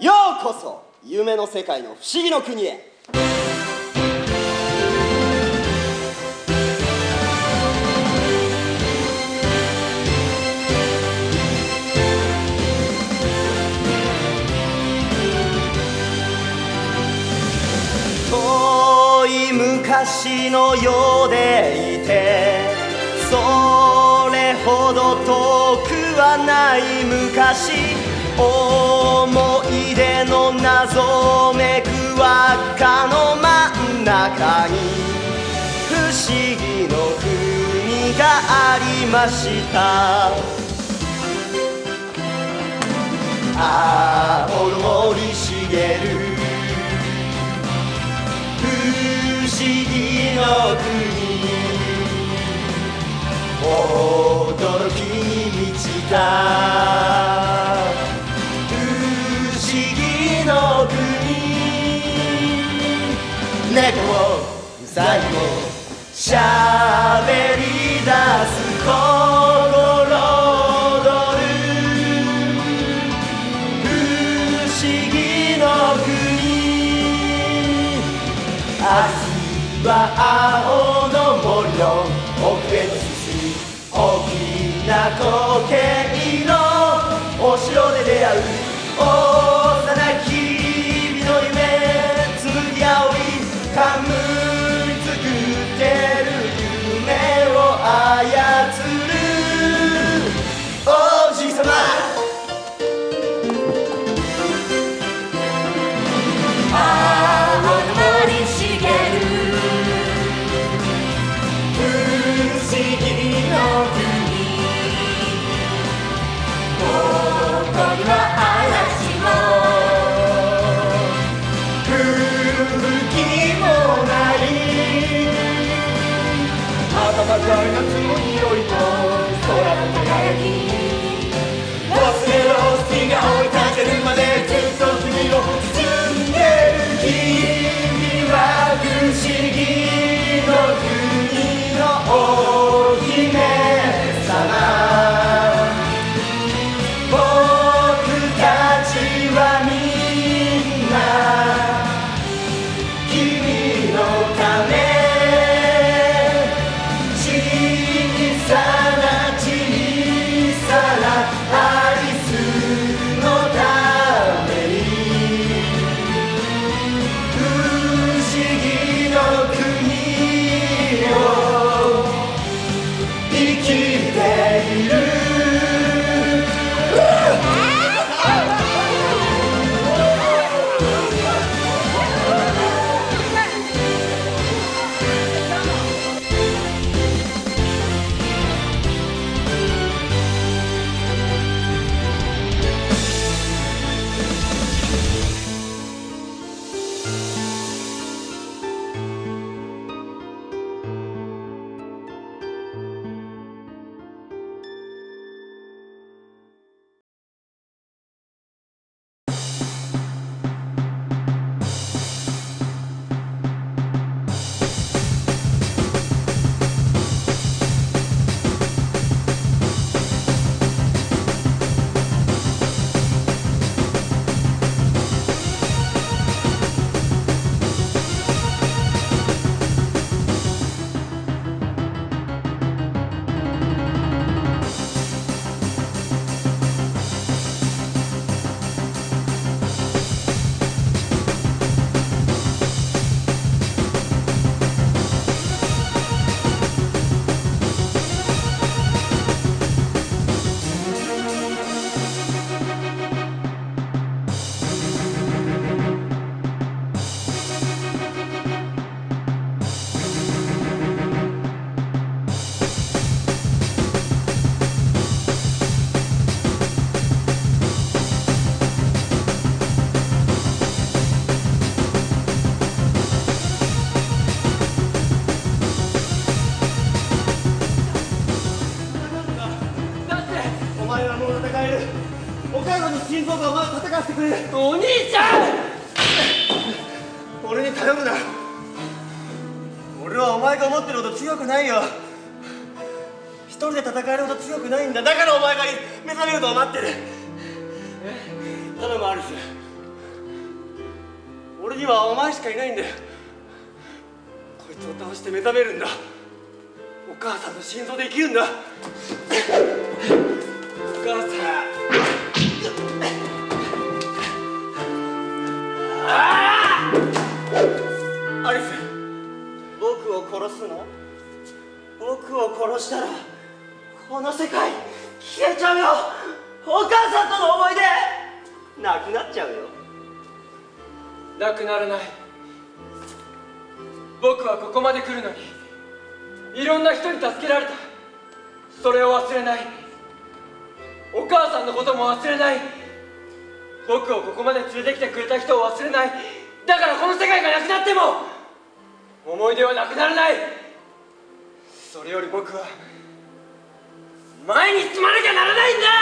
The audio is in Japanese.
ようこそ夢の世界の不思議の国へ。遠い昔のようでいて、それほど遠くはない昔、思い出の謎めく輪っかの真ん中に不思議の国がありました。青の森茂る不思議の国、驚きに満ちた不思議の国。猫もウサギもしゃべり出す心躍る不思議の国。明日は青の森の奥へと進み、大きな苔のお城で出会う幼き日々の夢、紡ぎ青い冠作ってる夢を操る王子様。青の森茂る不思議の国、ここには嵐も吹雪もない、暖かい夏の匂いと空の輝き、忘れろ月が追いかけるまでずっと君を包んでる。君は不思議の国のお姫様。僕たちはみんな君のため、小さな小さなアリスのために不思議の国を生きている。岡山の心臓がまだ戦わせてくれる。お兄ちゃん、俺に頼るな。俺はお前が思ってるほど強くないよ。一人で戦えるほど強くないんだ。だからお前が目覚めるのを待ってる。頼むアリス、 にはお前しかいないんだよ。こいつを倒して目覚めるんだ。お母さんの心臓で生きるんだ。お母さん。アリス、僕を殺すの？僕を殺したらこの世界消えちゃうよ。お母さんとの思い出なくなっちゃうよ。なくならない。僕はここまで来るのにいろんな人に助けられた。それを忘れない。お母さんのことも忘れない。僕をここまで連れてきてくれた人を忘れない。だからこの世界がなくなっても思い出はなくならない。それより僕は前に進まなきゃならないんだ。